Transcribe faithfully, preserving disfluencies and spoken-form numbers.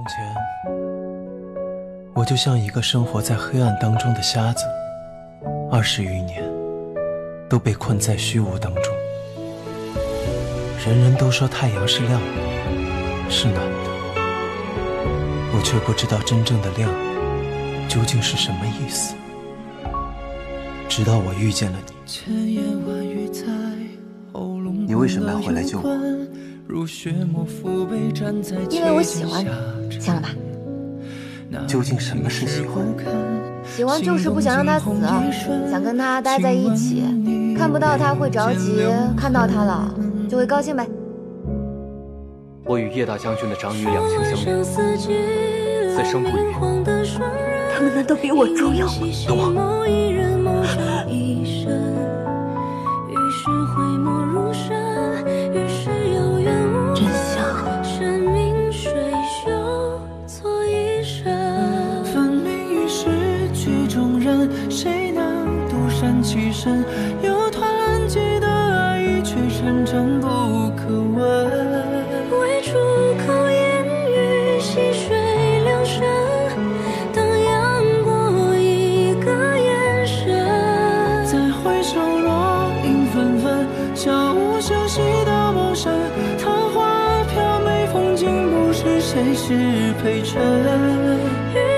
从前，我就像一个生活在黑暗当中的瞎子，二十余年都被困在虚无当中。人人都说太阳是亮的，是暖的，我却不知道真正的亮究竟是什么意思。直到我遇见了你。你为什么要回来救我？ 因为我喜欢你，行了吧？ 究竟什么是喜欢？ 喜欢就是不想让他死，想跟他待在一起，看不到他会着急，看到他了就会高兴呗。 我与叶大将军的长女两情相悦，此生不渝。 他们难道比我重要吗？ 懂吗？ 真香。 谁能独善其身？有团结的爱意，却深深不可闻。 为出口言语，细水疗伤。荡漾过一个眼神， 再回首，落英纷纷，悄无声息的陌生。桃花飘美，风景不是谁是陪衬。